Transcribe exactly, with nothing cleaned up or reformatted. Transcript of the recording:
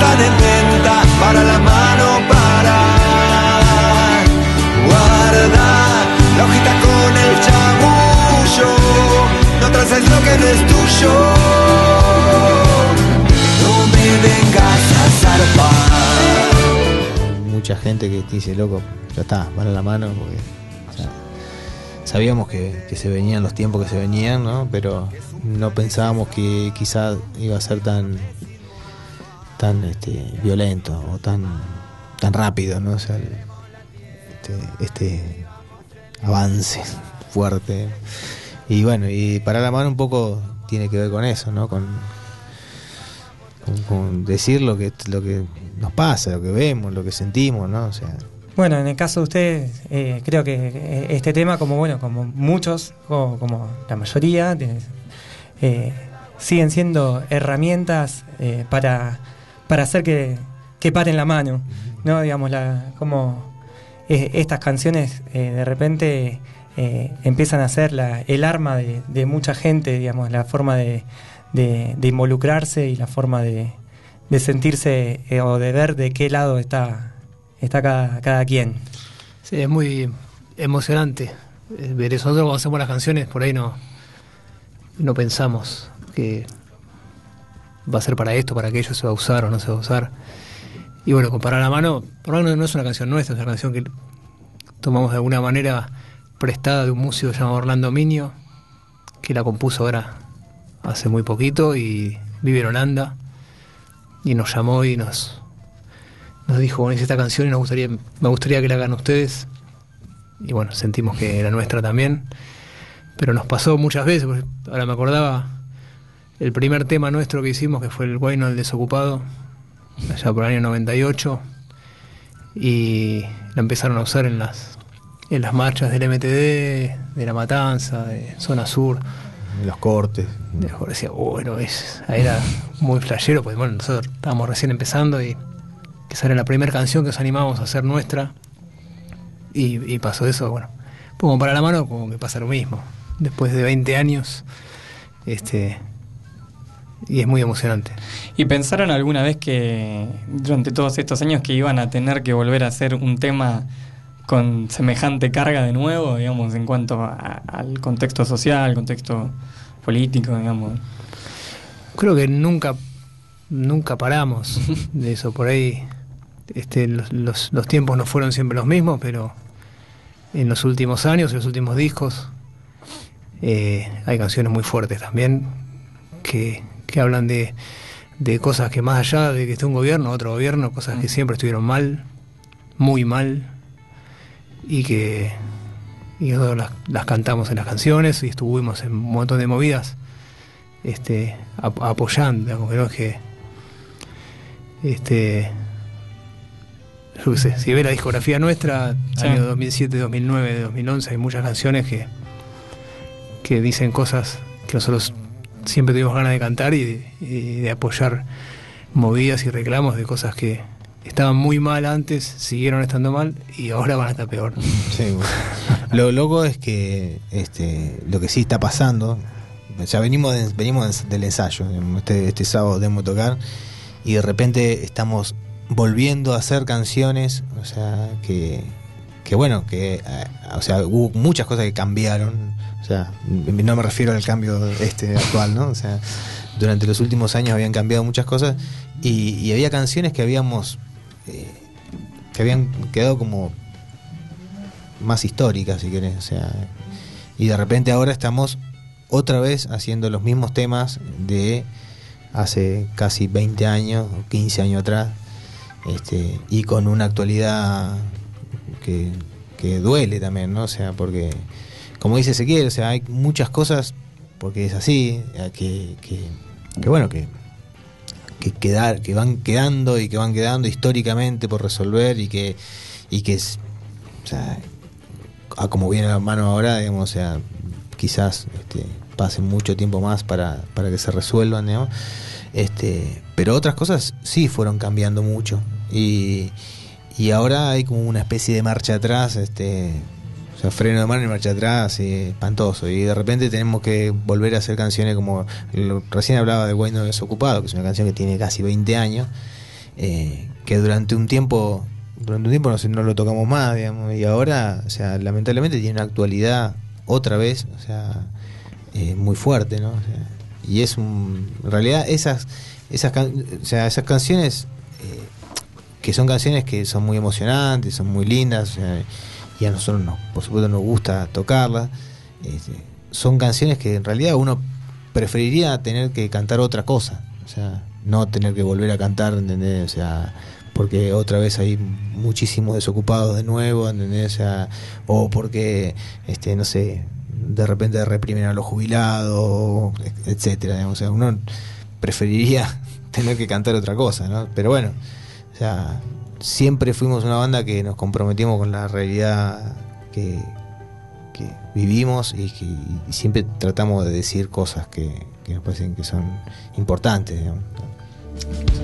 están en venta. Para la mano, para guardar la hojita con el chamullo. No traces lo que no es tuyo. No me vengas a zarpar. Mucha gente que dice, loco, ya está, van a la mano, porque o sea, sabíamos que, que se venían los tiempos que se venían, ¿no? Pero no pensábamos que quizás iba a ser tan tan este, violento o tan tan rápido, ¿no? O sea, este, este avance fuerte. Y bueno, y para la mano un poco tiene que ver con eso, ¿no? Con, con, con decir lo que lo que nos pasa, lo que vemos, lo que sentimos, ¿no? O sea, bueno, en el caso de ustedes, eh, creo que este tema, como bueno, como muchos, o como la mayoría, eh, siguen siendo herramientas eh, para, para hacer que, que paren la mano, ¿no? Digamos, la, como eh, estas canciones eh, de repente eh, empiezan a ser la, el arma de, de mucha gente, digamos, la forma de, de, de involucrarse y la forma de, de sentirse eh, o de ver de qué lado está está cada, cada quien. Sí, es muy emocionante ver eso. Nosotros cuando hacemos las canciones por ahí no no pensamos que va a ser para esto, para aquello, se va a usar o no se va a usar. Y bueno, comparar la mano, por lo menos no es una canción nuestra, es una canción que tomamos de alguna manera prestada de un músico llamado Orlando Minio, que la compuso ahora hace muy poquito y vive en Holanda, y nos llamó y nos nos dijo, bueno, hice esta canción y nos gustaría, me gustaría que la hagan ustedes. Y bueno, sentimos que era nuestra también. Pero nos pasó muchas veces, porque ahora me acordaba el primer tema nuestro que hicimos, que fue el Guayno del Desocupado, allá por el año noventa y ocho, y la empezaron a usar en las en las marchas del M T D, de La Matanza, de Zona Sur. En los cortes. Y mejor decía, bueno, es, era muy flashero, pues bueno, nosotros estábamos recién empezando y que sale la primera canción que nos animamos a hacer nuestra, y, y pasó eso, bueno, como para la mano, como que pasa lo mismo, después de veinte años, este, y es muy emocionante. ¿Y pensaron alguna vez que durante todos estos años que iban a tener que volver a hacer un tema con semejante carga de nuevo, digamos, en cuanto a, al contexto social, contexto político, digamos? Creo que nunca nunca paramos de eso. Por ahí este, los, los, los tiempos no fueron siempre los mismos, pero en los últimos años, en los últimos discos, eh, hay canciones muy fuertes también que, que hablan de, de cosas que más allá de que esté un gobierno, otro gobierno, cosas que siempre estuvieron mal, muy mal, y que y nosotros las, las cantamos en las canciones y estuvimos en un montón de movidas este, ap- apoyando, digamos, que no es que este yo qué sé, si ve la discografía nuestra, sí, año dos mil siete, dos mil nueve, dos mil once, hay muchas canciones que que dicen cosas que nosotros siempre tuvimos ganas de cantar y de, y de apoyar movidas y reclamos de cosas que estaban muy mal antes, siguieron estando mal y ahora van a estar peor. Sí, bueno. Lo loco es que este lo que sí está pasando, o sea, venimos de, venimos del ensayo, este, este sábado debemos tocar y de repente estamos volviendo a hacer canciones, o sea, que que bueno, que o sea, hubo muchas cosas que cambiaron, o sea, no me refiero al cambio este actual, ¿no? O sea, durante los últimos años habían cambiado muchas cosas y, y había canciones que habíamos eh, que habían quedado como más históricas, si querés, o sea, y de repente ahora estamos otra vez haciendo los mismos temas de hace casi veinte años o quince años atrás, este, y con una actualidad que, que duele también, ¿no? O sea, porque como dice Ezequiel, o sea, hay muchas cosas, porque es así, que, que, que bueno, que que quedar, que van quedando y que van quedando históricamente por resolver y que y que o sea, a como viene la mano ahora, digamos, o sea, quizás este, pase mucho tiempo más para, para que se resuelvan, digamos, este, pero otras cosas sí fueron cambiando mucho y, y ahora hay como una especie de marcha atrás, este, o sea, freno de mano y marcha atrás, eh, espantoso, y de repente tenemos que volver a hacer canciones como lo, recién hablaba de Guayno Desocupado, que es una canción que tiene casi veinte años eh, que durante un tiempo durante un tiempo no, no lo tocamos más, digamos, y ahora, o sea, lamentablemente tiene una actualidad otra vez, o sea, eh, muy fuerte, ¿no? O sea, y es un, en realidad esas esas can, o sea, esas canciones eh, que son canciones que son muy emocionantes, son muy lindas, o sea, y a nosotros no, por supuesto nos gusta tocarlas, este, son canciones que en realidad uno preferiría tener que cantar otra cosa, o sea, no tener que volver a cantar, ¿entendés? O sea, porque otra vez hay muchísimos desocupados de nuevo, ¿entendés? O sea, o porque, este, no sé, de repente reprimen a los jubilados, etcétera, digamos. O sea, uno preferiría tener que cantar otra cosa, ¿no? Pero bueno, o sea, siempre fuimos una banda que nos comprometimos con la realidad que, que vivimos y que y siempre tratamos de decir cosas que, que nos parecen que son importantes, digamos.